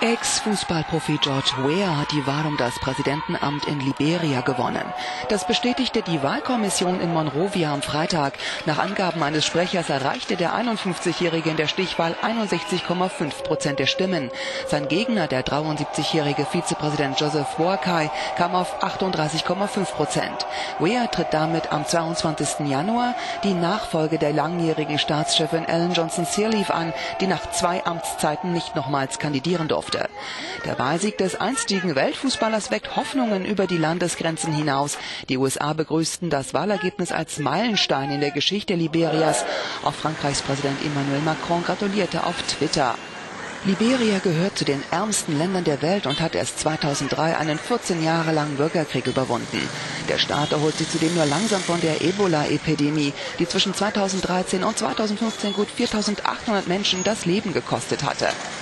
Ex-Fußballprofi George Weah hat die Wahl um das Präsidentenamt in Liberia gewonnen. Das bestätigte die Wahlkommission in Monrovia am Freitag. Nach Angaben eines Sprechers erreichte der 51-Jährige in der Stichwahl 61,5% der Stimmen. Sein Gegner, der 73-jährige Vizepräsident Joseph Boakai, kam auf 38,5%. Weah tritt damit am 22. Januar die Nachfolge der langjährigen Staatschefin Ellen Johnson Sirleaf an, die nach 2 Amtszeiten nicht nochmals kandidieren durfte. Der Wahlsieg des einstigen Weltfußballers weckt Hoffnungen über die Landesgrenzen hinaus. Die USA begrüßten das Wahlergebnis als Meilenstein in der Geschichte Liberias. Auch Frankreichs Präsident Emmanuel Macron gratulierte auf Twitter. Liberia gehört zu den ärmsten Ländern der Welt und hat erst 2003 einen 14 Jahre langen Bürgerkrieg überwunden. Der Staat erholt sich zudem nur langsam von der Ebola-Epidemie, die zwischen 2013 und 2015 gut 4.800 Menschen das Leben gekostet hatte.